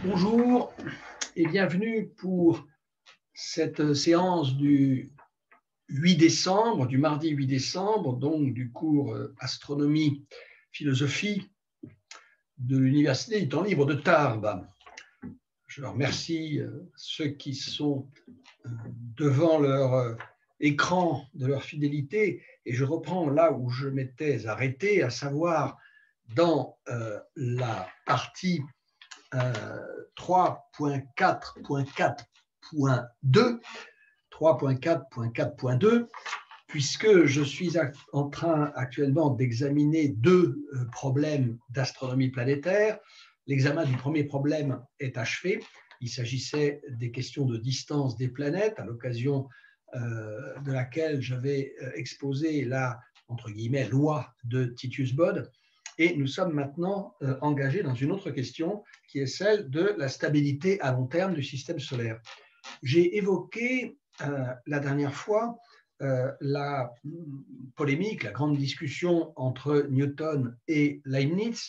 Bonjour et bienvenue pour cette séance du 8 décembre, du mardi 8 décembre, donc du cours Astronomie, Philosophie de l'Université du Temps Libre de Tarbes. Je remercie ceux qui sont devant leur écran de leur fidélité et je reprends là où je m'étais arrêté, à savoir dans la partie 3.4.4.2, puisque je suis en train actuellement d'examiner deux problèmes d'astronomie planétaire. L'examen du premier problème est achevé. Il s'agissait des questions de distance des planètes, à l'occasion de laquelle j'avais exposé la, entre guillemets, loi de Titius-Bode. Et nous sommes maintenant engagés dans une autre question qui est celle de la stabilité à long terme du système solaire. J'ai évoqué la dernière fois la polémique, la grande discussion entre Newton et Leibniz.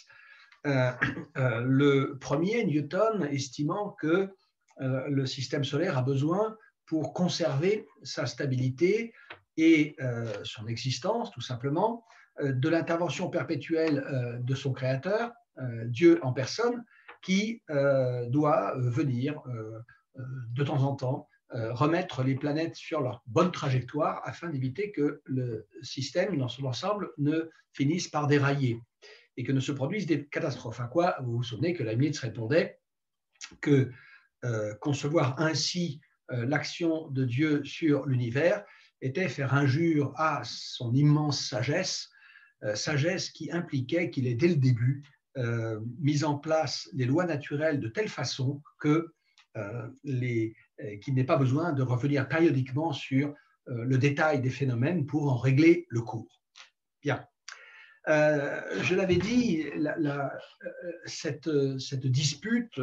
Le premier, Newton, estimant que le système solaire a besoin, pour conserver sa stabilité et son existence, tout simplement, de l'intervention perpétuelle de son créateur, Dieu en personne, qui doit venir de temps en temps remettre les planètes sur leur bonne trajectoire afin d'éviter que le système dans son ensemble ne finisse par dérailler et que ne se produisent des catastrophes. À quoi vous vous souvenez que Leibniz répondait que concevoir ainsi l'action de Dieu sur l'univers était faire injure à son immense sagesse, sagesse qui impliquait qu'il ait dès le début mis en place les lois naturelles de telle façon que qu'il n'ait pas besoin de revenir périodiquement sur le détail des phénomènes pour en régler le cours. Bien. Je l'avais dit, cette dispute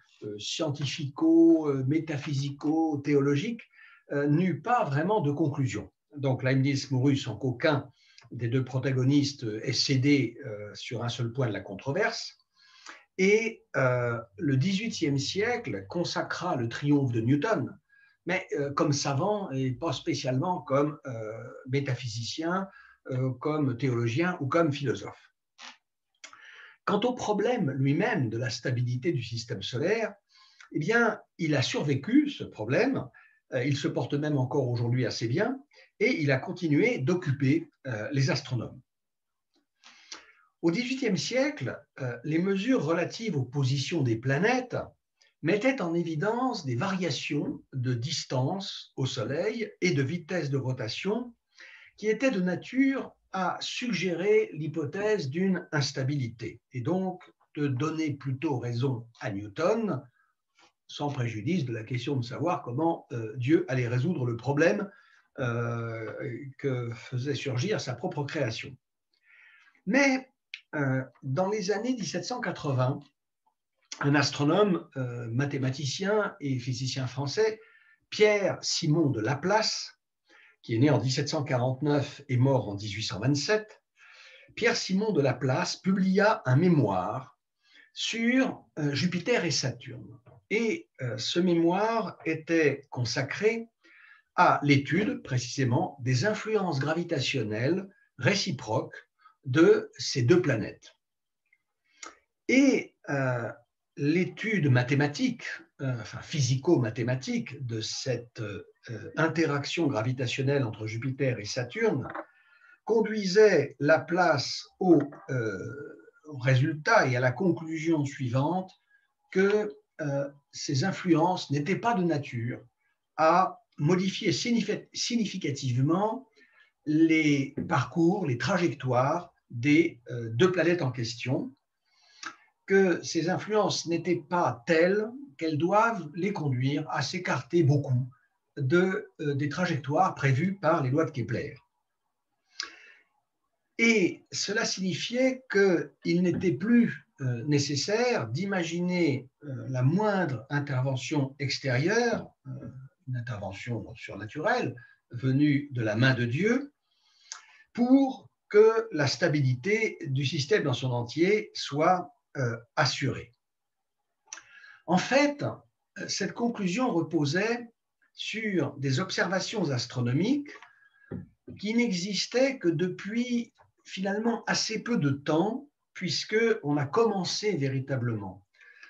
scientifico-métaphysico-théologique n'eut pas vraiment de conclusion. Donc Leibniz mourut sans qu'aucun des deux protagonistes ait cédé sur un seul point de la controverse. Et le XVIIIe siècle consacra le triomphe de Newton, mais comme savant et pas spécialement comme métaphysicien, comme théologien ou comme philosophe. Quant au problème lui-même de la stabilité du système solaire, eh bien, il a survécu, ce problème, il se porte même encore aujourd'hui assez bien, et il a continué d'occuper les astronomes. Au XVIIIe siècle, les mesures relatives aux positions des planètes mettaient en évidence des variations de distance au Soleil et de vitesse de rotation qui étaient de nature à suggérer l'hypothèse d'une instabilité et donc de donner plutôt raison à Newton, sans préjudice de la question de savoir comment Dieu allait résoudre le problème que faisait surgir sa propre création. Mais dans les années 1780, un astronome, mathématicien et physicien français, Pierre-Simon de Laplace, qui est né en 1749 et mort en 1827, Pierre-Simon de Laplace publia un mémoire sur Jupiter et Saturne. Et ce mémoire était consacré à l'étude, précisément, des influences gravitationnelles réciproques de ces deux planètes. Et l'étude mathématique, enfin physico-mathématique de cette interaction gravitationnelle entre Jupiter et Saturne conduisait Laplace au résultat et à la conclusion suivante que ces influences n'étaient pas de nature à modifier significativement les parcours, les trajectoires des deux planètes en question, que ces influences n'étaient pas telles qu'elles doivent les conduire à s'écarter beaucoup des trajectoires prévues par les lois de Kepler. Et cela signifiait qu'il n'était plus nécessaire d'imaginer la moindre intervention extérieure, une intervention surnaturelle venue de la main de Dieu, pour que la stabilité du système dans son entier soit assurée. En fait, cette conclusion reposait sur des observations astronomiques qui n'existaient que depuis finalement assez peu de temps, puisqu'on a commencé véritablement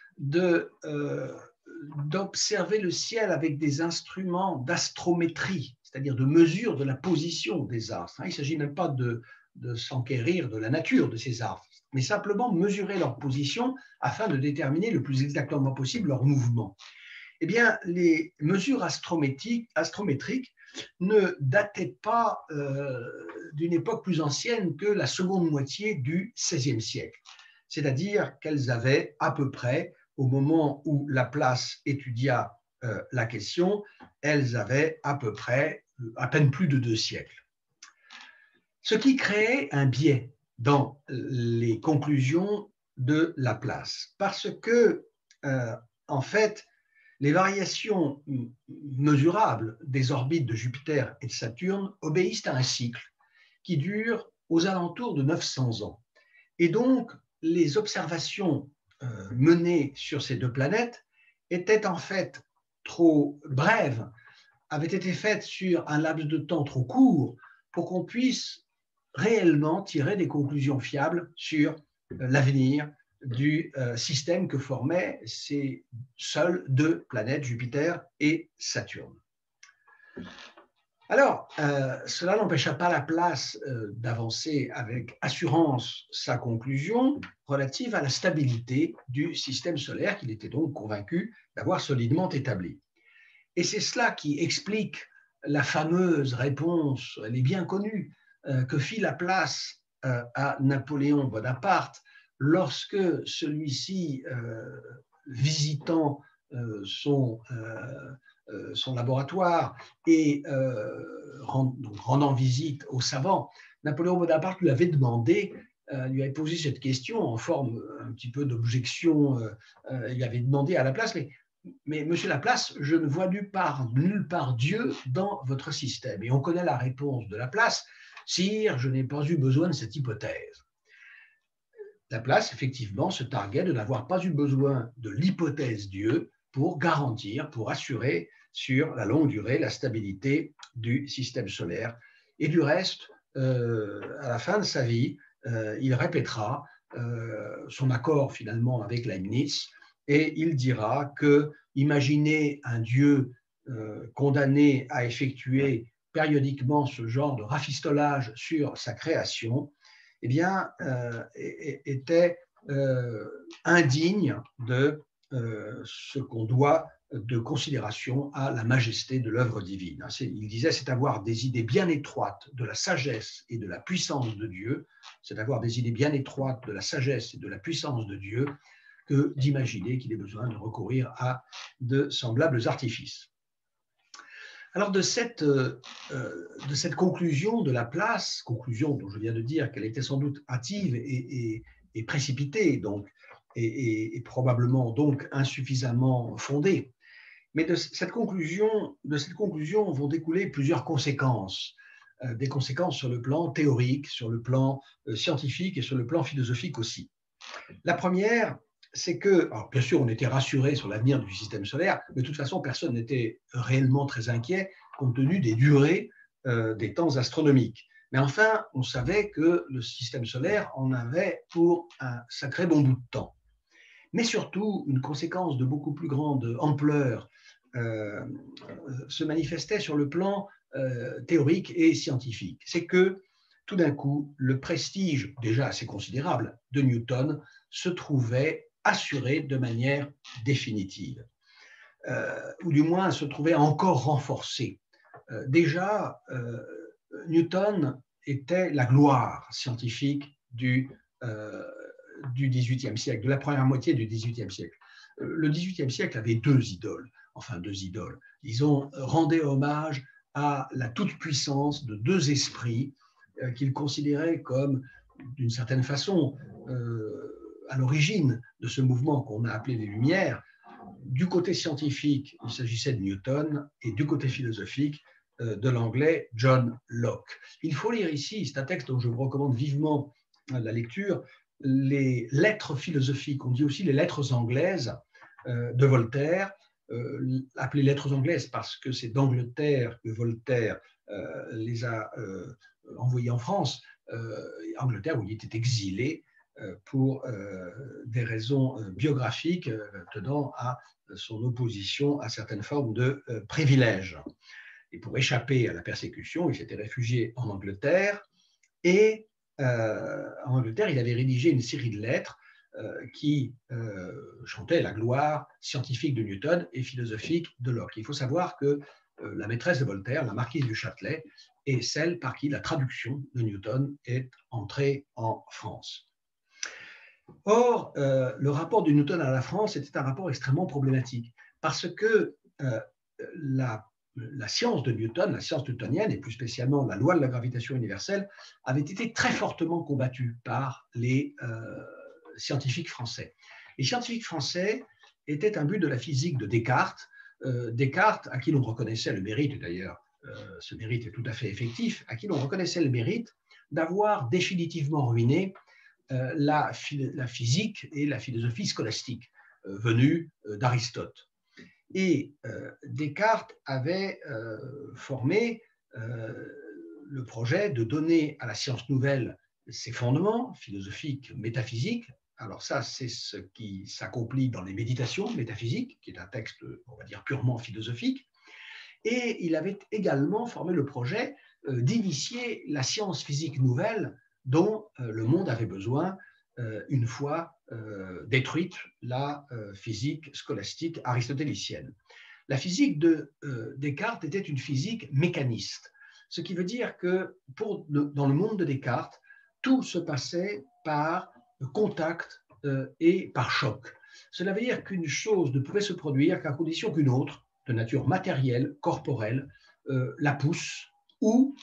d'observer le ciel avec des instruments d'astrométrie, c'est-à-dire de mesure de la position des astres. Il ne s'agit même pas de s'enquérir de la nature de ces astres, mais simplement mesurer leur position afin de déterminer le plus exactement possible leur mouvement. Eh bien, les mesures astrométriques ne dataient pas d'une époque plus ancienne que la seconde moitié du XVIe siècle. C'est-à-dire qu'elles avaient à peu près, au moment où Laplace étudia la question, elles avaient à peu près à peine plus de 2 siècles. Ce qui créait un biais dans les conclusions de Laplace, parce que, en fait, les variations mesurables des orbites de Jupiter et de Saturne obéissent à un cycle qui dure aux alentours de 900 ans. Et donc, les observations menées sur ces deux planètes étaient en fait trop brèves, avaient été faites sur un laps de temps trop court pour qu'on puisse réellement tirer des conclusions fiables sur l'avenir du système que formaient ces seules deux planètes, Jupiter et Saturne. Alors, cela n'empêcha pas Laplace d'avancer avec assurance sa conclusion relative à la stabilité du système solaire qu'il était donc convaincu d'avoir solidement établi. Et c'est cela qui explique la fameuse réponse, elle est bien connue, que fit Laplace à Napoléon Bonaparte lorsque celui-ci, visitant son laboratoire et rendant visite aux savants, Napoléon Bonaparte lui avait demandé, lui avait posé cette question en forme un petit peu d'objection. Il avait demandé à Laplace, mais monsieur Laplace, je ne vois nulle part Dieu dans votre système. Et on connaît la réponse de Laplace: sire, je n'ai pas eu besoin de cette hypothèse. Laplace, effectivement, se targuait de n'avoir pas eu besoin de l'hypothèse Dieu pour garantir, pour assurer sur la longue durée la stabilité du système solaire. Et du reste, à la fin de sa vie, il répétera son accord finalement avec Leibniz, et il dira que imaginer un Dieu condamné à effectuer périodiquement ce genre de rafistolage sur sa création, eh bien, était indigne de ce qu'on doit de considération à la majesté de l'œuvre divine. Il disait: c'est avoir des idées bien étroites de la sagesse et de la puissance de Dieu, c'est avoir des idées bien étroites de la sagesse et de la puissance de Dieu que d'imaginer qu'il ait besoin de recourir à de semblables artifices. Alors de cette conclusion de Laplace, conclusion dont je viens de dire qu'elle était sans doute hâtive et précipitée, donc, et probablement donc insuffisamment fondée, mais de cette conclusion vont découler plusieurs conséquences, des conséquences sur le plan théorique, sur le plan scientifique et sur le plan philosophique aussi. La première, c'est que, alors bien sûr, on était rassuré sur l'avenir du système solaire, mais de toute façon, personne n'était réellement très inquiet compte tenu des durées des temps astronomiques. Mais enfin, on savait que le système solaire en avait pour un sacré bon bout de temps. Mais surtout, une conséquence de beaucoup plus grande ampleur se manifestait sur le plan théorique et scientifique. C'est que, tout d'un coup, le prestige, déjà assez considérable, de Newton se trouvait assuré de manière définitive, ou du moins se trouvait encore renforcé. Déjà, Newton était la gloire scientifique du XVIIIe siècle, de la première moitié du XVIIIe siècle. Le XVIIIe siècle avait deux idoles, disons, rendait hommage à la toute-puissance de deux esprits qu'il considérait comme, d'une certaine façon, à l'origine de ce mouvement qu'on a appelé les Lumières. Du côté scientifique, il s'agissait de Newton, et du côté philosophique, de l'anglais John Locke. Il faut lire ici, c'est un texte dont je vous recommande vivement la lecture, les lettres philosophiques, on dit aussi les lettres anglaises, de Voltaire, appelées lettres anglaises parce que c'est d'Angleterre que Voltaire les a envoyées en France, Angleterre où il était exilé pour des raisons biographiques tenant à son opposition à certaines formes de privilèges. Et pour échapper à la persécution, il s'était réfugié en Angleterre et en Angleterre, il avait rédigé une série de lettres qui chantaient la gloire scientifique de Newton et philosophique de Locke. Il faut savoir que la maîtresse de Voltaire, la marquise du Châtelet, est celle par qui la traduction de Newton est entrée en France. Or, le rapport de Newton à la France était un rapport extrêmement problématique parce que la science de Newton, la science newtonienne, et plus spécialement la loi de la gravitation universelle, avait été très fortement combattue par les scientifiques français. Les scientifiques français étaient un but de la physique de Descartes, Descartes, à qui l'on reconnaissait le mérite, et d'ailleurs ce mérite est tout à fait effectif, à qui l'on reconnaissait le mérite d'avoir définitivement ruiné la physique et la philosophie scolastique venue d'Aristote. Et Descartes avait formé le projet de donner à la science nouvelle ses fondements philosophiques, métaphysiques. Alors ça, c'est ce qui s'accomplit dans les Méditations métaphysiques, qui est un texte, on va dire, purement philosophique. Et il avait également formé le projet d'initier la science physique nouvelle dont le monde avait besoin une fois détruite la physique scolastique aristotélicienne. La physique de Descartes était une physique mécaniste, ce qui veut dire que dans le monde de Descartes, tout se passait par contact et par choc. Cela veut dire qu'une chose ne pouvait se produire qu'à condition qu'une autre, de nature matérielle, corporelle, la pousse ou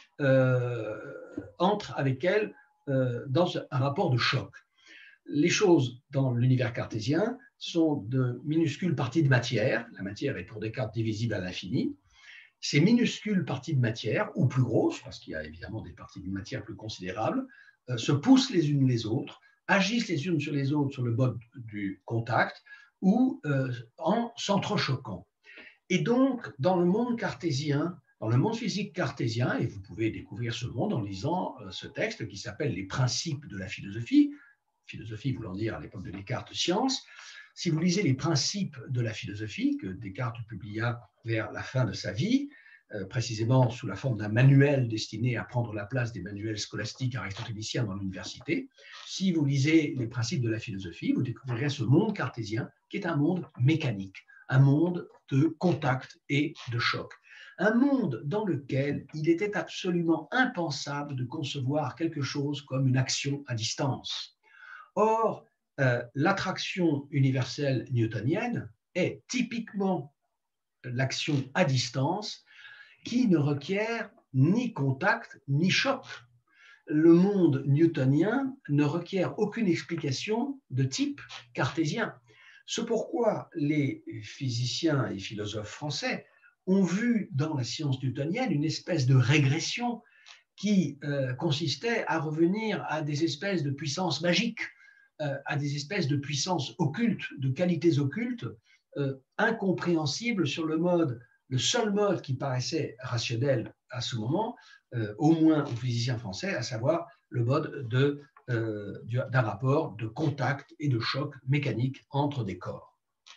entre avec elle dans un rapport de choc. Les choses dans l'univers cartésien sont de minuscules parties de matière. La matière est pour Descartes divisible à l'infini. Ces minuscules parties de matière, ou plus grosses, parce qu'il y a évidemment des parties de matière plus considérables, se poussent les unes les autres, agissent les unes sur les autres sur le mode du contact ou en s'entrechoquant. Et donc, dans le monde cartésien, dans le monde physique cartésien, et vous pouvez découvrir ce monde en lisant ce texte qui s'appelle Les principes de la philosophie voulant dire à l'époque de Descartes science. Si vous lisez les principes de la philosophie que Descartes publia vers la fin de sa vie, précisément sous la forme d'un manuel destiné à prendre la place des manuels scolastiques aristotéliciens dans l'université, si vous lisez les principes de la philosophie, vous découvrirez ce monde cartésien qui est un monde mécanique, un monde de contact et de choc. Un monde dans lequel il était absolument impensable de concevoir quelque chose comme une action à distance. Or, l'attraction universelle newtonienne est typiquement l'action à distance qui ne requiert ni contact ni choc. Le monde newtonien ne requiert aucune explication de type cartésien. C'est pourquoi les physiciens et philosophes français ont vu dans la science newtonienne une espèce de régression qui consistait à revenir à des espèces de puissances magiques, à des espèces de puissances occultes, de qualités occultes, incompréhensibles sur le seul mode qui paraissait rationnel à ce moment, au moins aux physiciens français, à savoir le mode d'un rapport de contact et de choc mécanique entre des corps.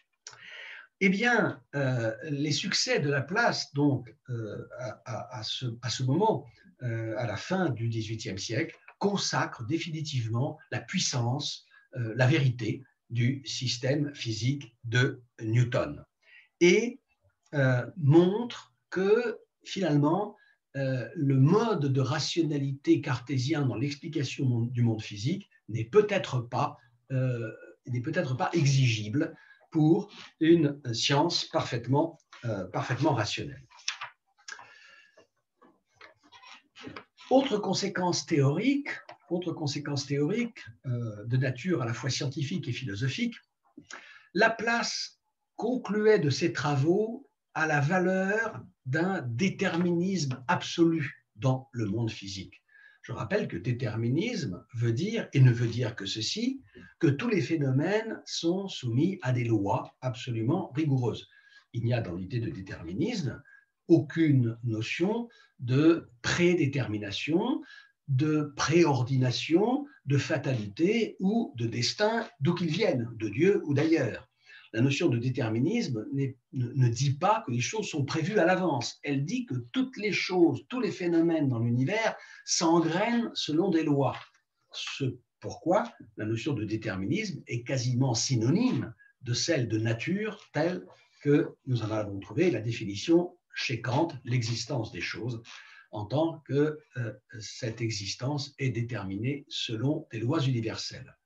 Eh bien, les succès de Laplace, donc, à ce moment, à la fin du XVIIIe siècle, consacrent définitivement la puissance, la vérité du système physique de Newton et montrent que finalement, le mode de rationalité cartésien dans l'explication du monde physique n'est peut-être pas exigible pour une science parfaitement rationnelle. Autre conséquence théorique de nature à la fois scientifique et philosophique, Laplace concluait de ses travaux à la valeur d'un déterminisme absolu dans le monde physique. Je rappelle que déterminisme veut dire, et ne veut dire que ceci, que tous les phénomènes sont soumis à des lois absolument rigoureuses. Il n'y a dans l'idée de déterminisme aucune notion de prédétermination, de préordination, de fatalité ou de destin, d'où qu'ils viennent, de Dieu ou d'ailleurs. La notion de déterminisme ne dit pas que les choses sont prévues à l'avance. Elle dit que toutes les choses, tous les phénomènes dans l'univers s'engrènent selon des lois. Ce pourquoi la notion de déterminisme est quasiment synonyme de celle de nature, telle que nous en avons trouvé la définition chez Kant, l'existence des choses, en tant que cette existence est déterminée selon des lois universelles.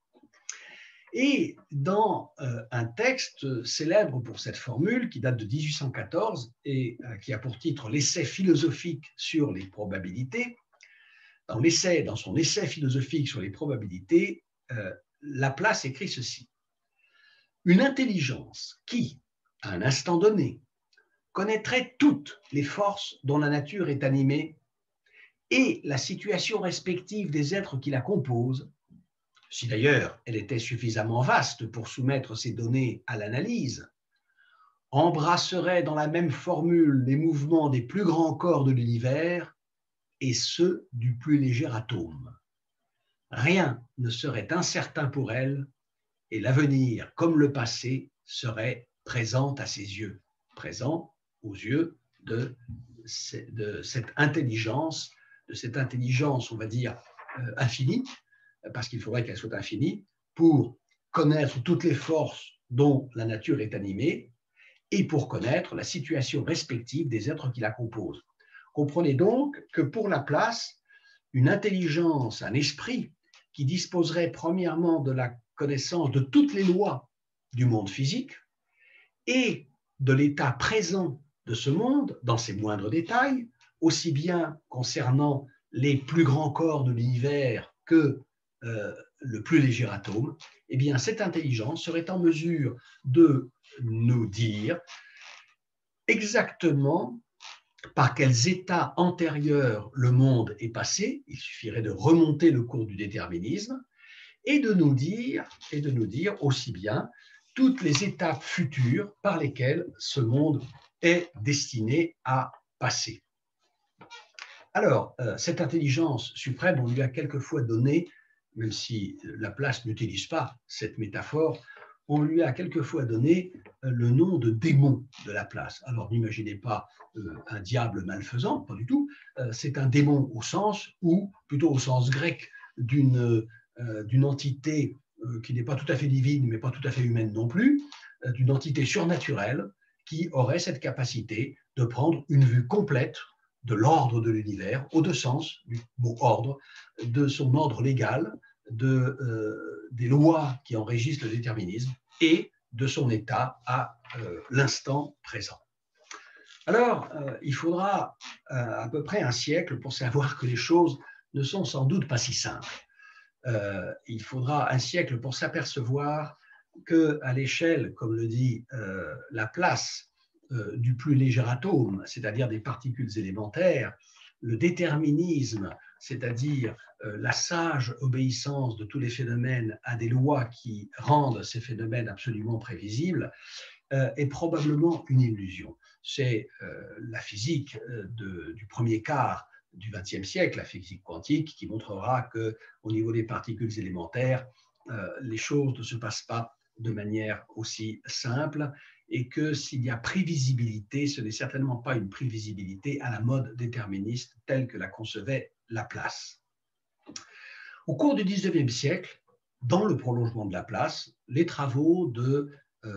Et dans un texte célèbre pour cette formule qui date de 1814 et qui a pour titre l'essai philosophique sur les probabilités, dans son essai philosophique sur les probabilités, Laplace écrit ceci: une intelligence qui, à un instant donné, connaîtrait toutes les forces dont la nature est animée et la situation respective des êtres qui la composent, si d'ailleurs elle était suffisamment vaste pour soumettre ces données à l'analyse, embrasserait dans la même formule les mouvements des plus grands corps de l'univers et ceux du plus léger atome. Rien ne serait incertain pour elle et l'avenir comme le passé serait présent à ses yeux, présent aux yeux de cette intelligence, on va dire, infinie, parce qu'il faudrait qu'elle soit infinie, pour connaître toutes les forces dont la nature est animée et pour connaître la situation respective des êtres qui la composent. Comprenez donc que pour Laplace, une intelligence, un esprit qui disposerait premièrement de la connaissance de toutes les lois du monde physique et de l'état présent de ce monde dans ses moindres détails, aussi bien concernant les plus grands corps de l'univers que le plus léger atome, eh bien cette intelligence serait en mesure de nous dire exactement par quels états antérieurs le monde est passé. Il suffirait de remonter le cours du déterminisme et de nous dire aussi bien toutes les étapes futures par lesquelles ce monde est destiné à passer. Alors, cette intelligence suprême, on lui a quelquefois donné, même si Laplace n'utilise pas cette métaphore, on lui a quelquefois donné le nom de démon de Laplace. Alors, n'imaginez pas un diable malfaisant, pas du tout. C'est un démon au sens, ou plutôt au sens grec, d'une entité qui n'est pas tout à fait divine, mais pas tout à fait humaine non plus, d'une entité surnaturelle qui aurait cette capacité de prendre une vue complète de l'ordre de l'univers, aux deux sens du mot ordre, de son ordre légal, des lois qui en régissent le déterminisme et de son état à l'instant présent. Alors, il faudra à peu près un siècle pour savoir que les choses ne sont sans doute pas si simples. Il faudra un siècle pour s'apercevoir qu'à l'échelle, comme le dit Laplace, du plus léger atome, c'est-à-dire des particules élémentaires, le déterminisme, c'est-à-dire la sage obéissance de tous les phénomènes à des lois qui rendent ces phénomènes absolument prévisibles, est probablement une illusion. C'est la physique du premier quart du XXe siècle, la physique quantique, qui montrera qu'au niveau des particules élémentaires, les choses ne se passent pas de manière aussi simple et que s'il y a prévisibilité, ce n'est certainement pas une prévisibilité à la mode déterministe telle que la concevait Laplace. Au cours du XIXe siècle, dans le prolongement de Laplace, les travaux de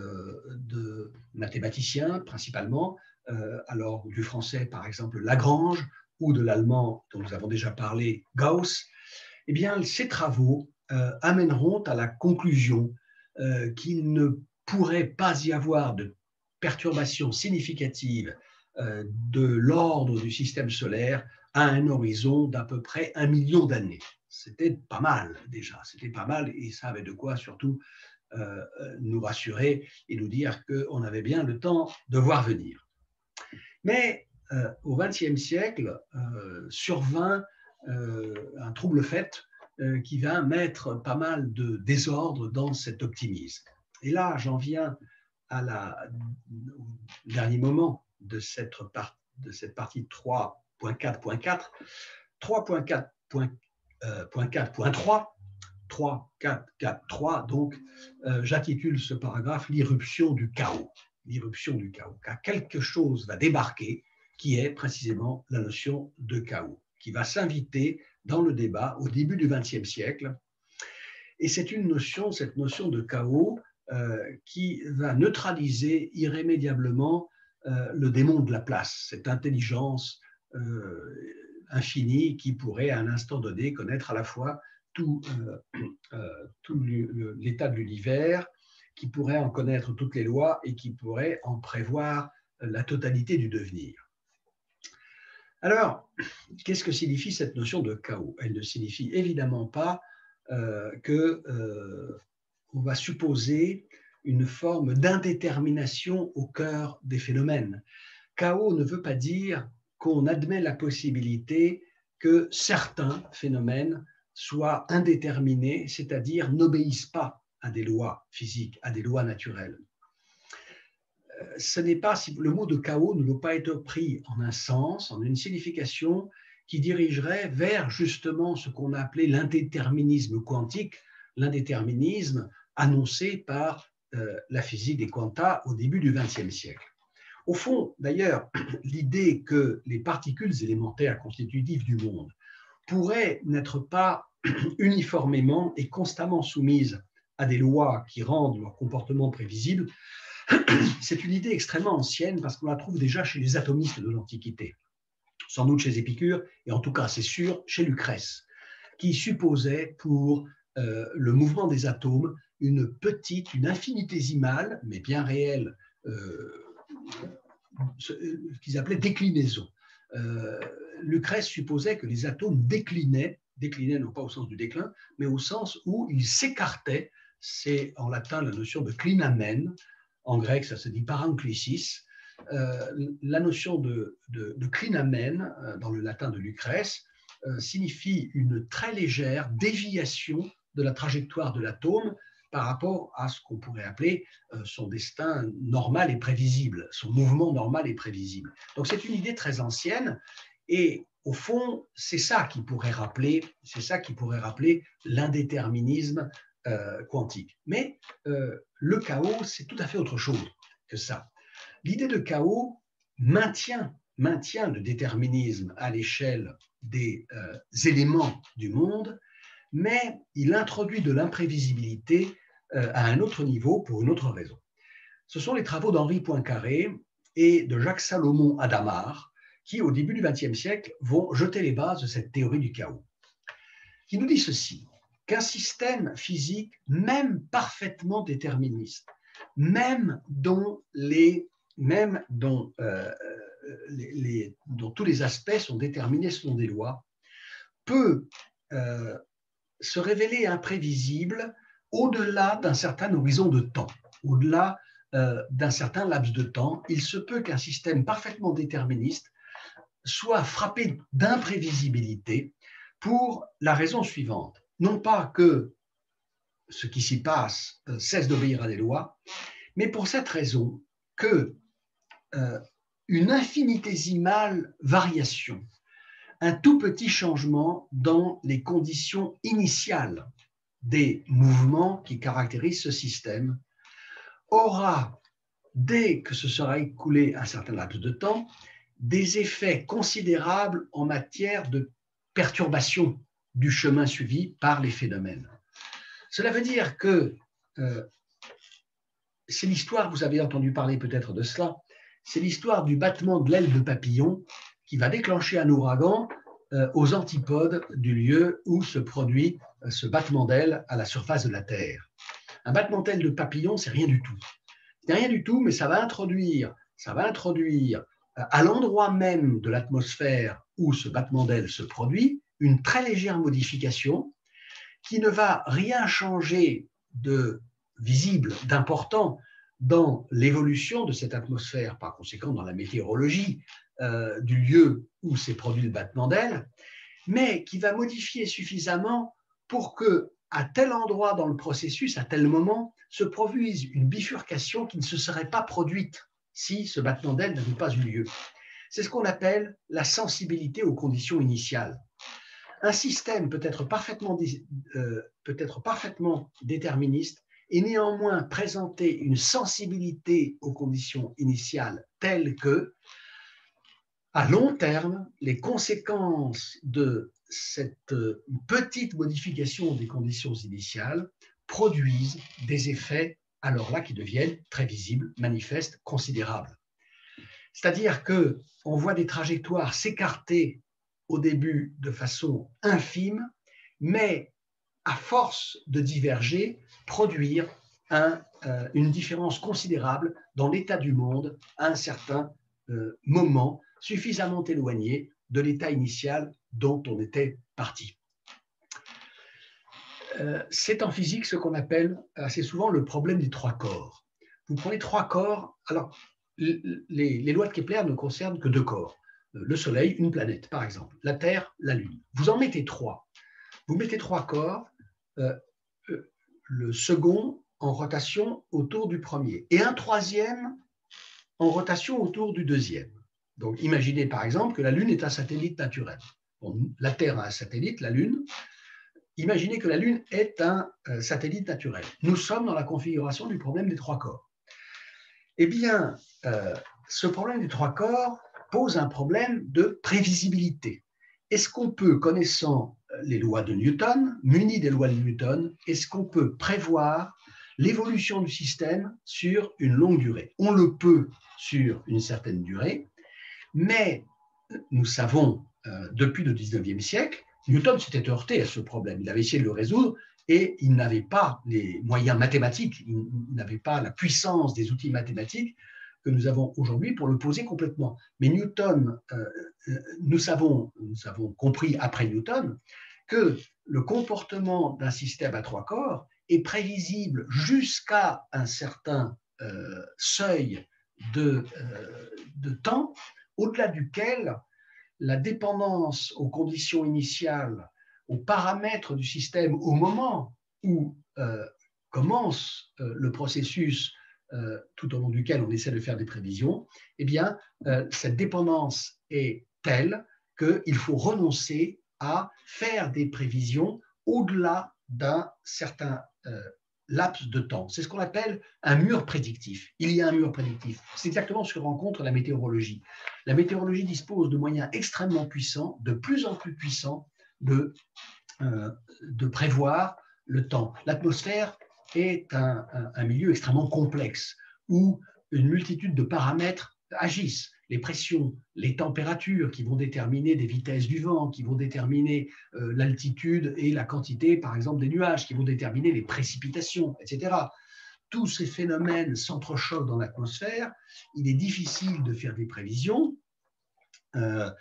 mathématiciens principalement, alors du français par exemple Lagrange ou de l'allemand dont nous avons déjà parlé Gauss, eh bien ces travaux amèneront à la conclusion qu'il ne pourrait pas y avoir de perturbation significative de l'ordre du système solaire à un horizon d'à peu près 1 million d'années. C'était pas mal déjà, c'était pas mal et ça avait de quoi surtout nous rassurer et nous dire qu'on avait bien le temps de voir venir. Mais au XXe siècle survint un trouble-fête qui va mettre pas mal de désordre dans cet optimisme. Et là, j'en viens au dernier moment de cette partie 3.4.4. 3.4.3, 3.4.4.3, donc j'intitule ce paragraphe « L'irruption du chaos ». L'irruption du chaos, car quelque chose va débarquer qui est précisément la notion de chaos, qui va s'inviter dans le débat au début du XXe siècle. Et c'est cette notion de chaos qui va neutraliser irrémédiablement le démon de la place, cette intelligence infinie qui pourrait à un instant donné connaître à la fois tout l'état de l'univers, qui pourrait en connaître toutes les lois et qui pourrait en prévoir la totalité du devenir. Alors, qu'est-ce que signifie cette notion de chaos? Elle ne signifie évidemment pas qu'on va supposer une forme d'indétermination au cœur des phénomènes. Chaos ne veut pas dire qu'on admet la possibilité que certains phénomènes soient indéterminés, c'est-à-dire n'obéissent pas à des lois physiques, à des lois naturelles. Ce n'est pas, le mot de chaos ne doit pas être pris en un sens, en une signification qui dirigerait vers justement ce qu'on a appelé l'indéterminisme quantique, l'indéterminisme annoncé par la physique des quanta au début du XXe siècle. Au fond, d'ailleurs, l'idée que les particules élémentaires constitutives du monde pourraient n'être pas uniformément et constamment soumises à des lois qui rendent leur comportement prévisible, c'est une idée extrêmement ancienne parce qu'on la trouve déjà chez les atomistes de l'Antiquité, sans doute chez Épicure, et en tout cas, c'est sûr, chez Lucrèce, qui supposait pour le mouvement des atomes une infinitésimale, mais bien réelle, ce qu'ils appelaient déclinaison. Lucrèce supposait que les atomes déclinaient non pas au sens du déclin, mais au sens où ils s'écartaient. C'est en latin la notion de klinamen, en grec ça se dit paranklisis. La notion de klinamen dans le latin de Lucrèce signifie une très légère déviation de la trajectoire de l'atome par rapport à ce qu'on pourrait appeler son destin normal et prévisible, son mouvement normal et prévisible. Donc c'est une idée très ancienne et au fond, c'est ça qui pourrait rappeler l'indéterminisme quantique. Mais le chaos, c'est tout à fait autre chose que ça. L'idée de chaos maintient le déterminisme à l'échelle des éléments du monde, mais il introduit de l'imprévisibilité à un autre niveau pour une autre raison. Ce sont les travaux d'Henri Poincaré et de Jacques Salomon Hadamard qui, au début du XXe siècle, vont jeter les bases de cette théorie du chaos, qui nous dit ceci, qu'un système physique, même parfaitement déterministe, même dont tous les aspects sont déterminés selon des lois, peut se révéler imprévisible au-delà d'un certain horizon de temps, au-delà d'un certain laps de temps. Il se peut qu'un système parfaitement déterministe soit frappé d'imprévisibilité pour la raison suivante. Non pas que ce qui s'y passe cesse d'obéir à des lois, mais pour cette raison que une infinitésimale variation, un tout petit changement dans les conditions initiales des mouvements qui caractérisent ce système aura, dès que ce sera écoulé un certain laps de temps, des effets considérables en matière de perturbation du chemin suivi par les phénomènes. Cela veut dire que c'est l'histoire, vous avez entendu parler peut-être de cela, c'est l'histoire du battement de l'aile de papillon qui va déclencher un ouragan aux antipodes du lieu où se produit ce battement d'aile à la surface de la Terre. Un battement d'aile de papillon, c'est rien du tout. C'est rien du tout, mais ça va introduire à l'endroit même de l'atmosphère où ce battement d'aile se produit, une très légère modification qui ne va rien changer de visible, d'important dans l'évolution de cette atmosphère, par conséquent dans la météorologie du lieu où s'est produit le battement d'aile, mais qui va modifier suffisamment pour que, à tel endroit dans le processus, à tel moment, se produise une bifurcation qui ne se serait pas produite si ce battement d'ailes n'avait pas eu lieu. C'est ce qu'on appelle la sensibilité aux conditions initiales. Un système peut être parfaitement déterministe et néanmoins présenter une sensibilité aux conditions initiales telle que, à long terme, les conséquences de cette petite modification des conditions initiales produisent des effets, alors là, qui deviennent très visibles, manifestes, considérables. C'est-à-dire qu'on voit des trajectoires s'écarter au début de façon infime, mais à force de diverger, produire une différence considérable dans l'état du monde à un certain moment suffisamment éloigné de l'état initial dont on était parti. C'est en physique ce qu'on appelle assez souvent le problème des trois corps. Vous prenez trois corps, alors les lois de Kepler ne concernent que deux corps, le Soleil, une planète par exemple, la Terre, la Lune. Vous en mettez trois. Vous mettez trois corps, le second en rotation autour du premier et un troisième en rotation autour du deuxième. Donc, imaginez par exemple que la Lune est un satellite naturel. Bon, la Terre a un satellite, la Lune. Imaginez que la Lune est un satellite naturel. Nous sommes dans la configuration du problème des trois corps. Eh bien, ce problème des trois corps pose un problème de prévisibilité. Est-ce qu'on peut, connaissant les lois de Newton, munis des lois de Newton, est-ce qu'on peut prévoir l'évolution du système sur une longue durée? On le peut sur une certaine durée, mais nous savons depuis le 19e siècle, Newton s'était heurté à ce problème. Il avait essayé de le résoudre et il n'avait pas les moyens mathématiques, il n'avait pas la puissance des outils mathématiques que nous avons aujourd'hui pour le poser complètement. Mais Newton, nous avons compris après Newton que le comportement d'un système à trois corps est prévisible jusqu'à un certain seuil de temps, au-delà duquel la dépendance aux conditions initiales, aux paramètres du système au moment où commence le processus tout au long duquel on essaie de faire des prévisions, eh bien, cette dépendance est telle qu'il faut renoncer à faire des prévisions au-delà d'un certain laps de temps. C'est ce qu'on appelle un mur prédictif. Il y a un mur prédictif. C'est exactement ce que rencontre la météorologie. La météorologie dispose de moyens extrêmement puissants, de plus en plus puissants, de prévoir le temps. L'atmosphère est un milieu extrêmement complexe où une multitude de paramètres agissent. Les pressions, les températures qui vont déterminer des vitesses du vent, qui vont déterminer l'altitude et la quantité, par exemple, des nuages, qui vont déterminer les précipitations, etc. Tous ces phénomènes s'entrechoquent dans l'atmosphère. Il est difficile de faire des prévisions. Ce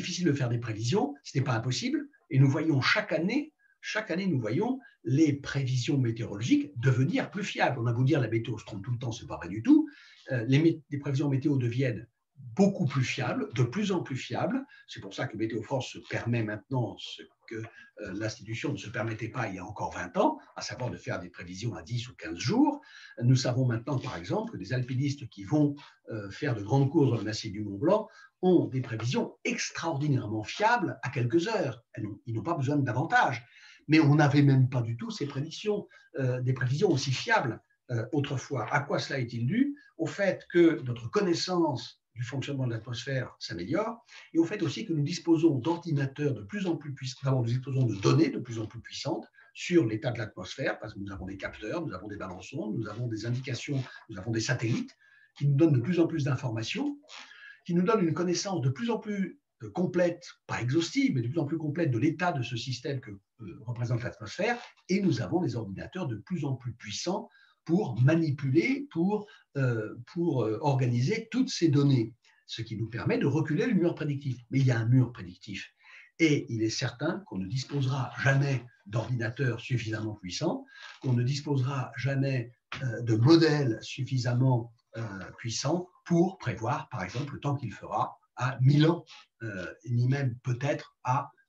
n'est pas impossible. Et nous voyons chaque année, nous voyons les prévisions météorologiques devenir plus fiables. On a beau dire la météo se trompe tout le temps, ce n'est pas vrai du tout. Les prévisions météo deviennent beaucoup plus fiables, de plus en plus fiables. C'est pour ça que Météo France se permet maintenant ce que l'institution ne se permettait pas il y a encore 20 ans, à savoir de faire des prévisions à 10 ou 15 jours. Nous savons maintenant, par exemple, que des alpinistes qui vont faire de grandes courses dans le massif du Mont Blanc ont des prévisions extraordinairement fiables à quelques heures. Ils n'ont pas besoin de davantage. Mais on n'avait même pas du tout ces prédictions, des prévisions aussi fiables autrefois. À quoi cela est-il dû? Au fait que notre connaissance du fonctionnement de l'atmosphère s'améliore et au fait aussi que nous disposons d'ordinateurs de plus en plus puissants, nous disposons de données de plus en plus puissantes sur l'état de l'atmosphère, parce que nous avons des capteurs, nous avons des balançons, nous avons des indications, nous avons des satellites qui nous donnent de plus en plus d'informations, qui nous donnent une connaissance de plus en plus complète, pas exhaustive, mais de plus en plus complète de l'état de ce système que représente l'atmosphère, et nous avons des ordinateurs de plus en plus puissants pour manipuler, pour organiser toutes ces données, ce qui nous permet de reculer le mur prédictif. Mais il y a un mur prédictif. Et il est certain qu'on ne disposera jamais d'ordinateurs suffisamment puissants, qu'on ne disposera jamais de modèles suffisamment puissants pour prévoir, par exemple, le temps qu'il fera à 1000 ans, ni même peut-être à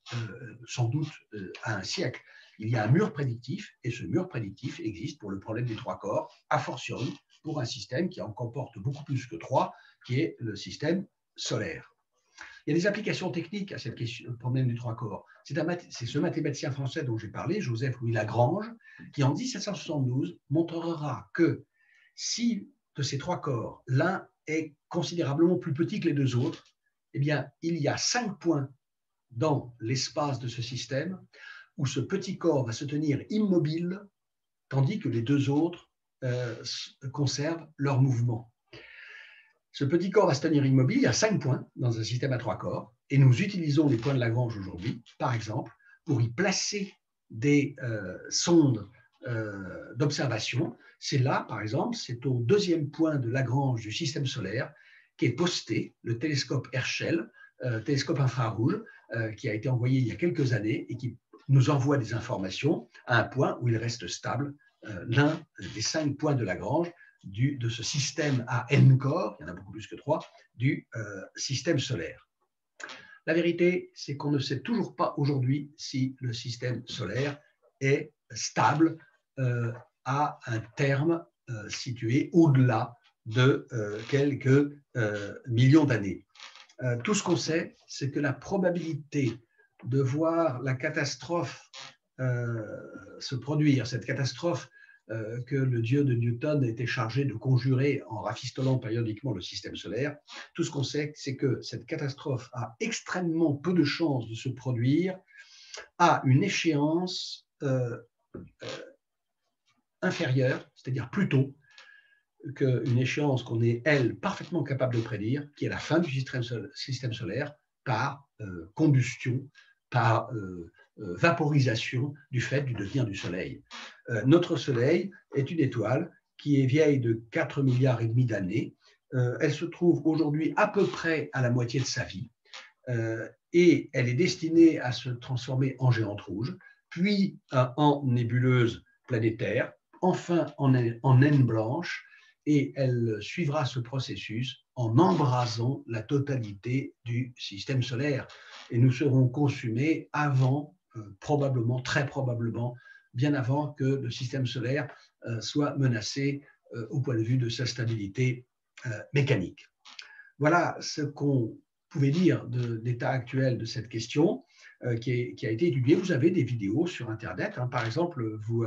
sans doute à un siècle. Il y a un mur prédictif, et ce mur prédictif existe pour le problème des trois corps, a fortiori pour un système qui en comporte beaucoup plus que trois, qui est le système solaire. Il y a des applications techniques à cette question, le problème du trois corps. C'est ce mathématicien français dont j'ai parlé, Joseph-Louis Lagrange, qui en 1772 montrera que si de ces trois corps, l'un est considérablement plus petit que les deux autres, eh bien, il y a 5 points dans l'espace de ce système où ce petit corps va se tenir immobile, tandis que les deux autres conservent leur mouvement. Ce petit corps va se tenir immobile, il y a 5 points dans un système à 3 corps, et nous utilisons les points de Lagrange aujourd'hui, par exemple, pour y placer des sondes d'observation. C'est là, par exemple, c'est au 2e point de Lagrange du système solaire qu'est posté le télescope Herschel, télescope infrarouge, qui a été envoyé il y a quelques années et qui nous envoie des informations à un point où il reste stable, l'un des 5 points de Lagrange de ce système à n corps, il y en a beaucoup plus que 3, du système solaire. La vérité, c'est qu'on ne sait toujours pas aujourd'hui si le système solaire est stable à un terme situé au-delà de quelques millions d'années. Tout ce qu'on sait, c'est que la probabilité de voir la catastrophe se produire, cette catastrophe que le dieu de Newton était chargé de conjurer en rafistolant périodiquement le système solaire, tout ce qu'on sait, c'est que cette catastrophe a extrêmement peu de chances de se produire à une échéance inférieure, c'est-à-dire plus tôt qu'une échéance qu'on est, elle, parfaitement capable de prédire, qui est la fin du système solaire par combustion, par vaporisation du fait du devenir du Soleil. Notre Soleil est une étoile qui est vieille de 4,5 milliards d'années. Elle se trouve aujourd'hui à peu près à la moitié de sa vie et elle est destinée à se transformer en géante rouge, puis en nébuleuse planétaire, enfin en naine blanche, et elle suivra ce processus en embrasant la totalité du système solaire. Et nous serons consumés avant, probablement, très probablement, bien avant que le système solaire soit menacé au point de vue de sa stabilité mécanique. Voilà ce qu'on pouvez dire de l'état actuel de cette question qui a été étudiée. Vous avez des vidéos sur Internet. Par exemple, vous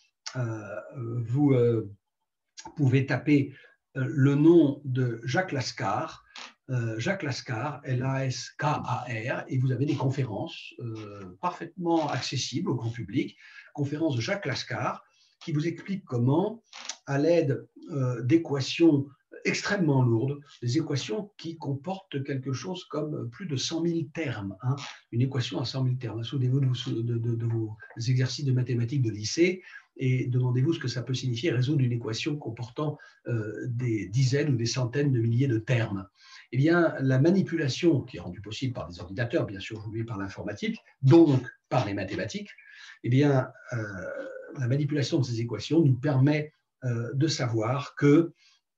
pouvez taper le nom de Jacques Lascar, L-A-S-K-A-R, et vous avez des conférences parfaitement accessibles au grand public, conférences de Jacques Lascar, qui vous explique comment, à l'aide d'équations extrêmement lourdes, des équations qui comportent quelque chose comme plus de 100 000 termes, une équation à 100 000 termes. Souvenez-vous de vos exercices de mathématiques de lycée et demandez-vous ce que ça peut signifier résoudre une équation comportant des dizaines ou des centaines de milliers de termes. Eh bien, la manipulation, qui est rendue possible par des ordinateurs, bien sûr aujourd'hui par l'informatique, donc par les mathématiques, eh bien, la manipulation de ces équations nous permet de savoir que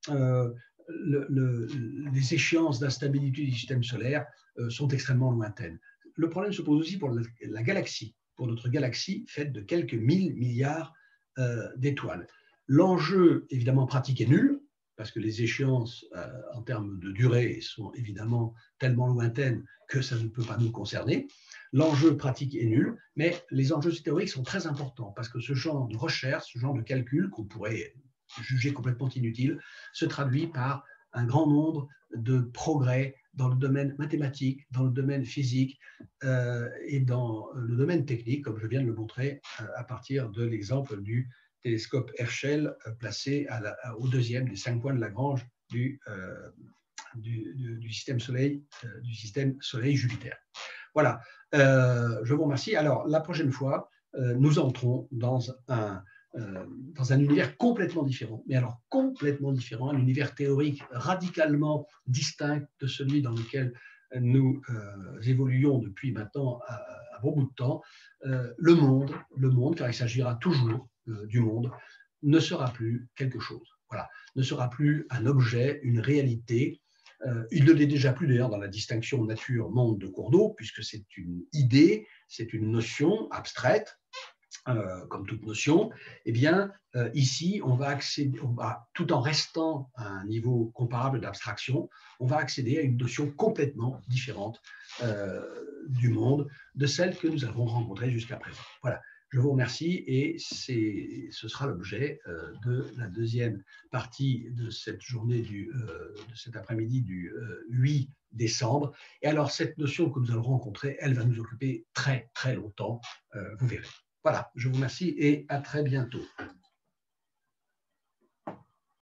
les échéances d'instabilité du système solaire sont extrêmement lointaines. Le problème se pose aussi pour la galaxie, pour notre galaxie faite de quelques 1000 milliards d'étoiles. L'enjeu, évidemment, pratique est nul, parce que les échéances en termes de durée sont évidemment tellement lointaines que ça ne peut pas nous concerner. L'enjeu pratique est nul, mais les enjeux théoriques sont très importants, parce que ce genre de recherche, ce genre de calcul qu'on pourrait jugé complètement inutile, se traduit par un grand nombre de progrès dans le domaine mathématique, dans le domaine physique et dans le domaine technique, comme je viens de le montrer à partir de l'exemple du télescope Herschel placé au 2e des 5 points de Lagrange du système Soleil-Jupiter. Voilà, je vous remercie. Alors, la prochaine fois, nous entrons dans un univers complètement différent, mais alors complètement différent, un univers théorique radicalement distinct de celui dans lequel nous évoluons depuis maintenant un bon bout de temps. Le monde, car il s'agira toujours du monde, ne sera plus quelque chose. Voilà, ne sera plus un objet, une réalité. Il ne l'est déjà plus d'ailleurs dans la distinction nature-monde de cours d'eau, puisque c'est une idée c'est une notion abstraite, comme toute notion. Eh bien, ici, on va accéder, tout en restant à un niveau comparable d'abstraction, on va accéder à une notion complètement différente du monde, de celle que nous avons rencontrée jusqu'à présent. Voilà. Je vous remercie et ce sera l'objet de la deuxième partie de cette journée, de cet après-midi du 8 décembre. Et alors, cette notion que nous allons rencontrer, elle va nous occuper très, très longtemps, vous verrez. Voilà, je vous remercie et à très bientôt.